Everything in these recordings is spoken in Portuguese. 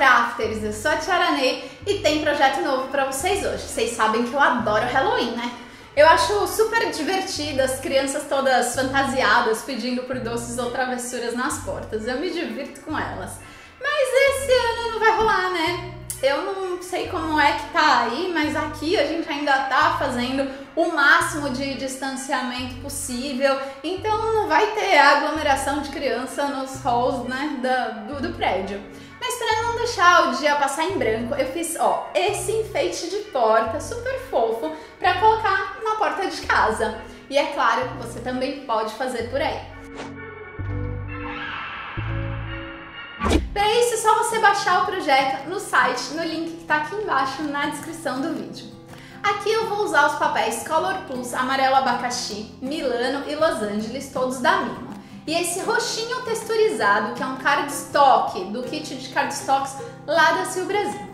Crafters, eu sou a Tiara Ney e tem projeto novo pra vocês hoje. Vocês sabem que eu adoro Halloween, né? Eu acho super divertido as crianças todas fantasiadas pedindo por doces ou travessuras nas portas. Eu me divirto com elas. Mas esse ano não vai rolar, né? Eu não sei como é que tá aí, mas aqui a gente ainda tá fazendo o máximo de distanciamento possível, então não vai ter aglomeração de criança nos halls, né, do prédio. Mas para não deixar o dia passar em branco, eu fiz, esse enfeite de porta super fofo para colocar na porta de casa. E é claro que você também pode fazer por aí. Para isso é só você baixar o projeto no site, no link que está aqui embaixo na descrição do vídeo. Aqui eu vou usar os papéis Color Plus, amarelo abacaxi, Milano e Los Angeles, todos da Mimo. E esse roxinho texturizado, que é um cardstock, do kit de cardstocks lá da Sil Brasil.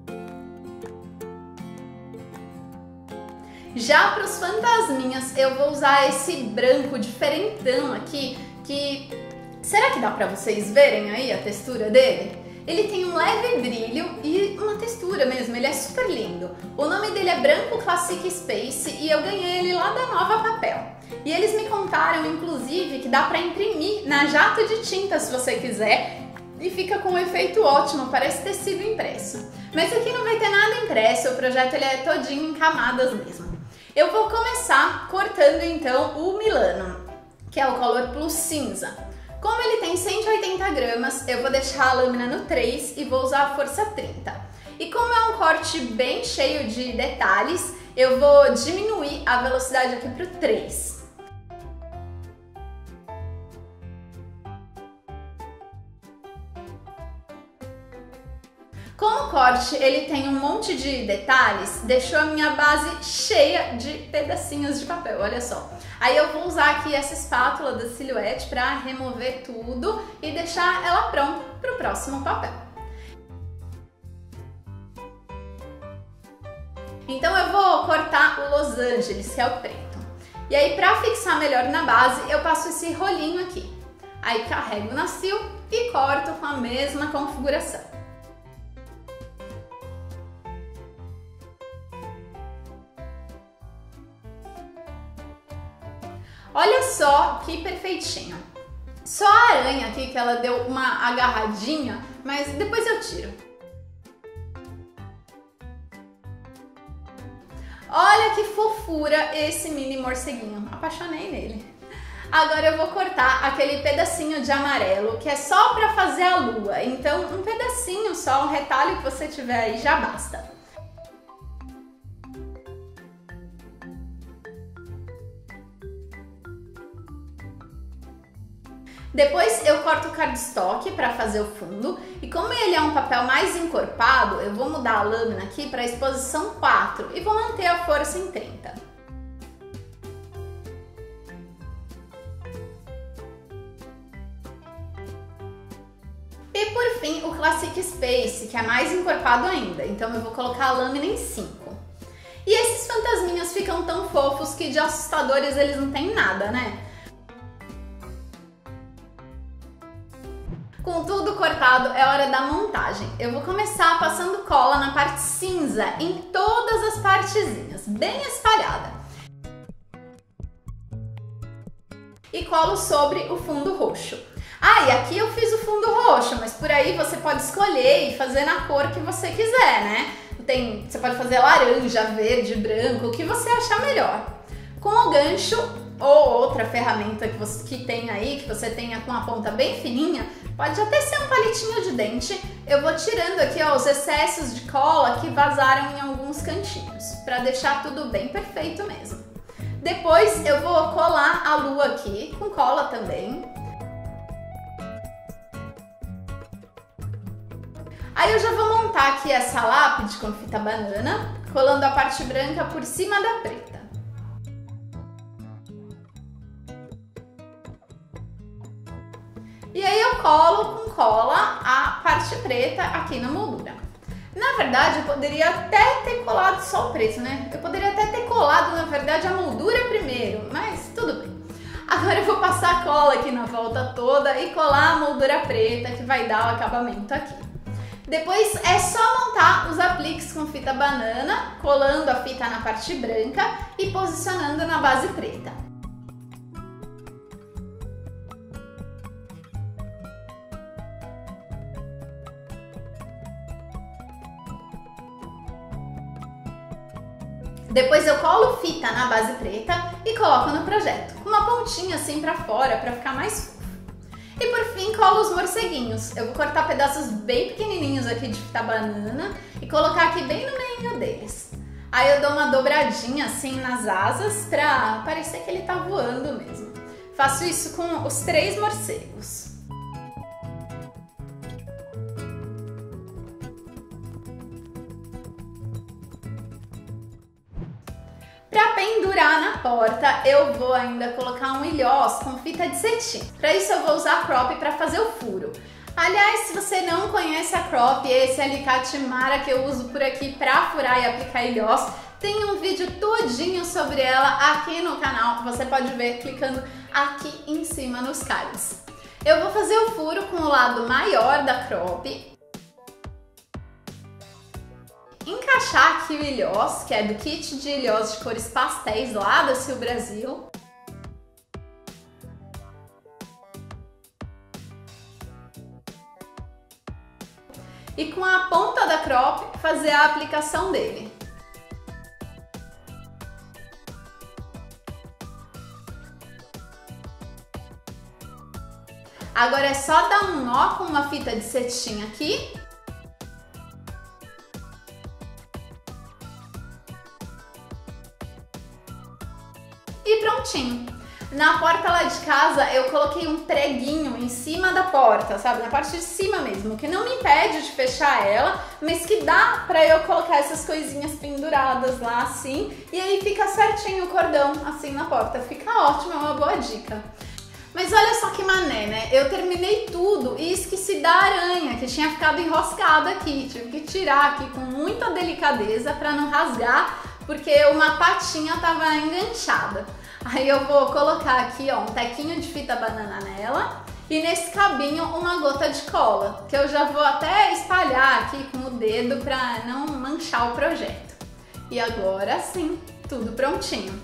Já para os fantasminhas, eu vou usar esse branco diferentão aqui, que... será que dá pra vocês verem aí a textura dele? Ele tem um leve brilho e uma textura mesmo, ele é super lindo. O nome dele é Branco Classic Space e eu ganhei ele lá da Nova Papel. E eles me contaram, inclusive, que dá pra imprimir na jato de tinta se você quiser. E fica com um efeito ótimo, parece ter sido impresso. Mas aqui não vai ter nada impresso, o projeto ele é todinho em camadas mesmo. Eu vou começar cortando então o Milano, que é o Color Plus cinza. Como ele tem 180 gramas, eu vou deixar a lâmina no 3 e vou usar a força 30. E como é um corte bem cheio de detalhes, eu vou diminuir a velocidade aqui para o 3. Como o corte ele tem um monte de detalhes, deixou a minha base cheia de pedacinhos de papel, olha só. Aí eu vou usar aqui essa espátula da Silhouette para remover tudo e deixar ela pronta para o próximo papel. Então eu vou cortar o Los Angeles, que é o preto. E aí para fixar melhor na base, eu passo esse rolinho aqui. Aí carrego na Sil e corto com a mesma configuração. Olha só que perfeitinho. Só a aranha aqui que ela deu uma agarradinha, mas depois eu tiro. Olha que fofura esse mini morceguinho. Apaixonei nele. Agora eu vou cortar aquele pedacinho de amarelo que é só para fazer a lua. Então um pedacinho só, um retalho que você tiver aí já basta. Depois eu corto o cardstock para fazer o fundo e como ele é um papel mais encorpado, eu vou mudar a lâmina aqui para a exposição 4 e vou manter a força em 30. E por fim o Classic Space, que é mais encorpado ainda, então eu vou colocar a lâmina em 5. E esses fantasminhas ficam tão fofos que de assustadores eles não têm nada, né? Com tudo cortado, é hora da montagem. Eu vou começar passando cola na parte cinza, em todas as partezinhas, bem espalhada. E colo sobre o fundo roxo. E aqui eu fiz o fundo roxo, mas por aí você pode escolher e fazer na cor que você quiser, né? Você pode fazer laranja, verde, branco, o que você achar melhor. Com o gancho ou outra ferramenta que tem aí, que você tenha com a ponta bem fininha, pode até ser um palitinho de dente. Eu vou tirando aqui os excessos de cola que vazaram em alguns cantinhos, para deixar tudo bem perfeito mesmo. Depois eu vou colar a lua aqui, com cola também. Aí eu já vou montar aqui essa lápide com fita banana, colando a parte branca por cima da preta. E aí eu colo com cola a parte preta aqui na moldura. Na verdade, eu poderia até ter colado só o preto, né? Eu poderia até ter colado, na verdade, a moldura primeiro, mas tudo bem. Agora eu vou passar a cola aqui na volta toda e colar a moldura preta, que vai dar o acabamento aqui. Depois é só montar os apliques com fita banana, colando a fita na parte branca e posicionando na base preta. Depois eu colo fita na base preta e coloco no projeto, com uma pontinha assim pra fora para ficar mais fofo. E por fim colo os morceguinhos. Eu vou cortar pedaços bem pequenininhos aqui de fita banana e colocar aqui bem no meio deles. Aí eu dou uma dobradinha assim nas asas pra parecer que ele tá voando mesmo. Faço isso com os 3 morcegos. Para pendurar na porta, eu vou ainda colocar um ilhós com fita de cetim. Para isso eu vou usar a crop para fazer o furo. Aliás, se você não conhece a crop, esse alicate Mara que eu uso por aqui para furar e aplicar ilhós, tem um vídeo todinho sobre ela aqui no canal, você pode ver clicando aqui em cima nos cards. Eu vou fazer o furo com o lado maior da crop, encaixar aqui o ilhós, que é do kit de ilhós de cores pastéis lá da Sil Brasil. E com a ponta da crop fazer a aplicação dele. Agora é só dar um nó com uma fita de cetim aqui. E prontinho! Na porta lá de casa eu coloquei um preguinho em cima da porta, sabe? Na parte de cima mesmo, que não me impede de fechar ela, mas que dá pra eu colocar essas coisinhas penduradas lá assim, e aí fica certinho o cordão assim na porta. Fica ótimo, é uma boa dica. Mas olha só que mané, né? Eu terminei tudo e esqueci da aranha, que tinha ficado enroscada aqui. Tive que tirar aqui com muita delicadeza pra não rasgar, porque uma patinha tava enganchada. Aí eu vou colocar aqui, ó, um tequinho de fita banana nela e nesse cabinho uma gota de cola, que eu já vou até espalhar aqui com o dedo pra não manchar o projeto. E agora sim, tudo prontinho.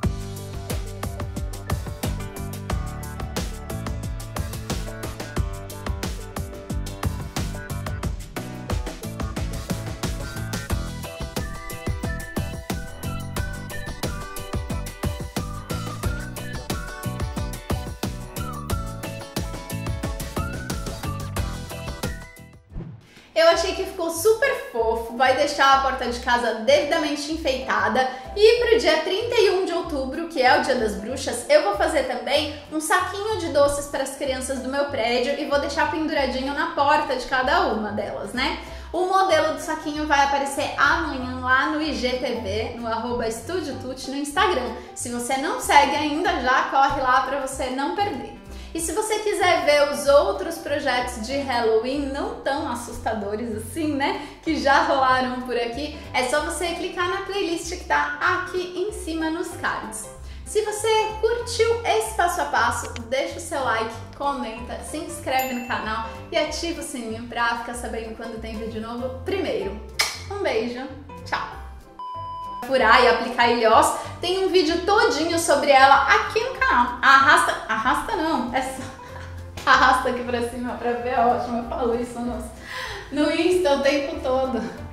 Eu achei que ficou super fofo, vai deixar a porta de casa devidamente enfeitada. E pro dia 31 de outubro, que é o Dia das Bruxas, eu vou fazer também um saquinho de doces para as crianças do meu prédio e vou deixar penduradinho na porta de cada uma delas, né? O modelo do saquinho vai aparecer amanhã lá no IGTV, no @EstudioTutti no Instagram. Se você não segue ainda, já corre lá para você não perder. E se você quiser ver os outros projetos de Halloween não tão assustadores assim, né, que já rolaram por aqui, é só você clicar na playlist que tá aqui em cima nos cards. Se você curtiu esse passo a passo, deixa o seu like, comenta, se inscreve no canal e ativa o sininho pra ficar sabendo quando tem vídeo novo primeiro. Um beijo, tchau! Furar e aplicar ilhós, tem um vídeo todinho sobre ela aqui no canal. Arrasta não, é só arrasta aqui pra cima pra ver, é ótimo, eu falo isso no Insta o tempo todo.